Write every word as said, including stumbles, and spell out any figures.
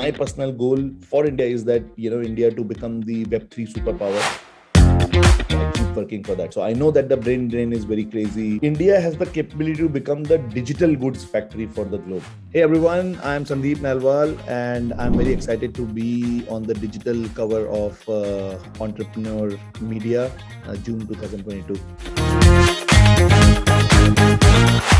my personal goal for India is that, you know, India to become the Web three superpower. I keep working for that. So I know that the brain drain is very crazy. India has the capability to become the digital goods factory for the globe. Hey everyone, I'm Sandeep Nailwal and I'm very excited to be on the digital cover of uh, Entrepreneur Media, uh, June two thousand twenty-two.